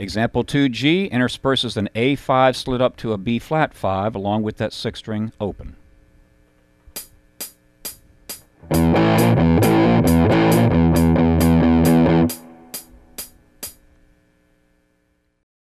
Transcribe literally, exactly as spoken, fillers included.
Example two G intersperses an A five slid up to a B flat five along with that sixth string open.